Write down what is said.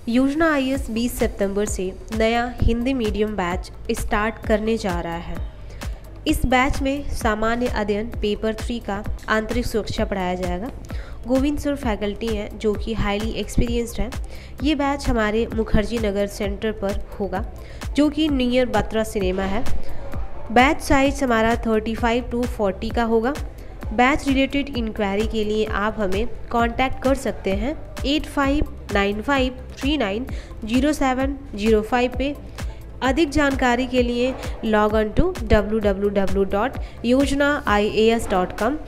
योजना आईएएस 20 सितंबर से नया हिंदी मीडियम बैच स्टार्ट करने जा रहा है। इस बैच में सामान्य अध्ययन पेपर 3 का आंतरिक सुरक्षा पढ़ाया जाएगा। गोविंद सर फैकल्टी हैं जो कि हाईली एक्सपीरियंस्ड हैं। ये बैच हमारे मुखर्जी नगर सेंटर पर होगा जो कि नियर बत्रा सिनेमा है। बैच साइज हमारा 35 to 40 का होगा। बैच रिलेटेड इंक्वायरी के लिए आप हमें कांटेक्ट कर सकते हैं 8595390705 पे। अधिक जानकारी के लिए लॉग ऑन टू www.yojanaias.com